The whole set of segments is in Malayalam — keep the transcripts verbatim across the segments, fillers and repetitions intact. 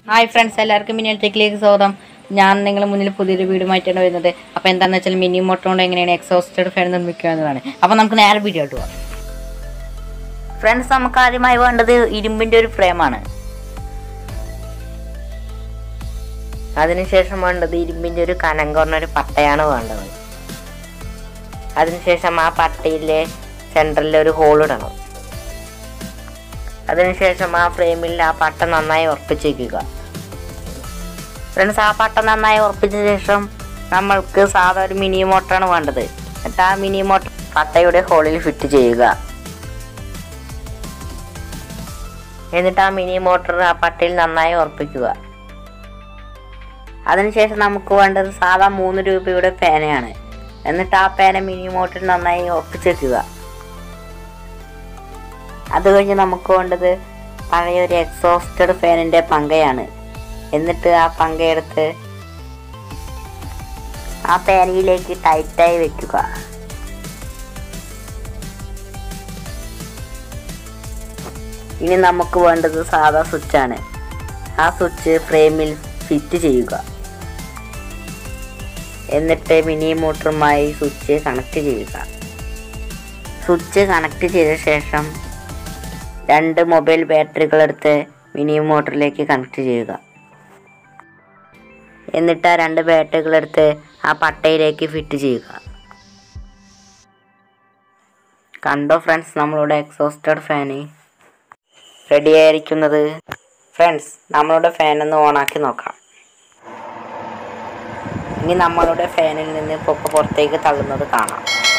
ഹായ് ഫ്രണ്ട്സ്, എല്ലാവർക്കും മിനി ടെക്കിലേക്ക് സ്വാഗതം. ഞാൻ നിങ്ങളുടെ മുന്നിൽ പുതിയൊരു വീഡിയോയുമായിട്ടാണ് വരുന്നത്. അപ്പോൾ എന്താണെന്ന് വെച്ചാൽ മിനി മോട്ടർ കൊണ്ട് എങ്ങനെയാണ് എക്സോസ്റ്റഡ് ഫാൻ നിർമ്മിക്കുക എന്നതാണ്. അപ്പോൾ നമുക്ക് നേരെ വീഡിയോ ആയിട്ട് പോകാം. ഫ്രണ്ട്സ്, നമുക്ക് ആദ്യമായി വേണ്ടത് ഇരുമ്പിൻ്റെ ഒരു ഫ്രെയിമാണ്. അതിനുശേഷം വേണ്ടത് ഇരുമ്പിൻ്റെ ഒരു കനം കുറഞ്ഞ ഒരു പട്ടയാണ് വേണ്ടത്. അതിനുശേഷം ആ പട്ടയിലെ സെൻറ്ററിൽ ഒരു ഹോൾ ഇടണം. അതിനുശേഷം ആ ഫ്രെയിമിൽ ആ പട്ട നന്നായി ഉറപ്പിച്ചേക്കുക. ഫ്രണ്ട്സ്, ആ പട്ട നന്നായി ഉറപ്പിച്ച ശേഷം നമ്മൾക്ക് സാധാ ഒരു മിനി മോട്ടറാണ് വേണ്ടത്. എന്നിട്ട് ആ മിനി മോട്ടർ പട്ടയുടെ ഹോളിൽ ഫിറ്റ് ചെയ്യുക. എന്നിട്ട് ആ മിനി മോട്ടർ ആ പട്ടയിൽ നന്നായി ഉറപ്പിക്കുക. അതിനുശേഷം നമുക്ക് വേണ്ടത് സാധാ മൂന്ന് രൂപയുടെ പേനയാണ്. എന്നിട്ട് ആ പേന മിനി മോട്ടറിൽ നന്നായി ഉറപ്പിച്ചേക്കുക. അത് കഴിഞ്ഞ് നമുക്ക് വേണ്ടത് പഴയൊരു എക്സോസ്റ്റഡ് ഫാനിൻ്റെ പങ്കയാണ്. എന്നിട്ട് ആ പങ്കയെടുത്ത് ആ പേനയിലേക്ക് ടൈറ്റായി വെക്കുക. ഇനി നമുക്ക് വേണ്ടത് സാധാ സ്വിച്ചാണ്. ആ സ്വിച്ച് ഫ്രെയിമിൽ ഫിറ്റ് ചെയ്യുക. എന്നിട്ട് മിനി മോട്ടറുമായി സ്വിച്ച് കണക്ട് ചെയ്യുക. സ്വിച്ച് കണക്ട് ചെയ്ത ശേഷം രണ്ട് മൊബൈൽ ബാറ്ററികൾ എടുത്ത് മിനി മോട്ടറിലേക്ക് കണക്ട് ചെയ്യുക. എന്നിട്ട് ആ രണ്ട് ബാറ്ററികൾ എടുത്ത് ആ പട്ടയിലേക്ക് ഫിറ്റ് ചെയ്യുക. കണ്ടോ ഫ്രണ്ട്സ്, നമ്മളുടെ എക്സോസ്റ്റഡ് ഫാന് റെഡി ആയിരിക്കുന്നത്. ഫ്രണ്ട്സ്, നമ്മളുടെ ഫാനൊന്ന് ഓണാക്കി നോക്കാം. ഇനി നമ്മളുടെ ഫാനിൽ നിന്ന് പൊക്ക പുറത്തേക്ക് തള്ളുന്നത് കാണാം.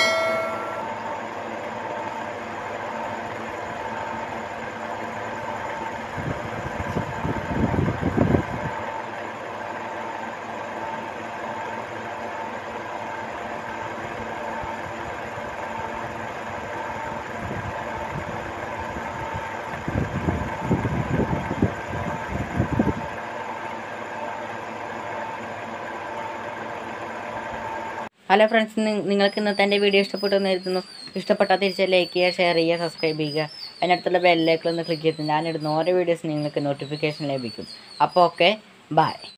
ഹലോ ഫ്രണ്ട്സ്, നിങ്ങൾക്ക് ഇന്നത്തെ എൻ്റെ വീഡിയോ ഇഷ്ടപ്പെട്ടു എന്ന് കരുതുന്നു. ഇഷ്ടപ്പെട്ടാൽ തിരിച്ച് ലൈക്ക് ചെയ്യുക, ഷെയർ ചെയ്യുക, സബ്സ്ക്രൈബ് ചെയ്യുക. അതിനടുത്തുള്ള ബെല്ലിലേക്കൊന്ന് ക്ലിക്ക് ചെയ്ത് ഞാനിടുന്ന ഓരോ വീഡിയോസ് നിങ്ങൾക്ക് നോട്ടിഫിക്കേഷൻ ലഭിക്കും. അപ്പോൾ ഓക്കെ, ബൈ.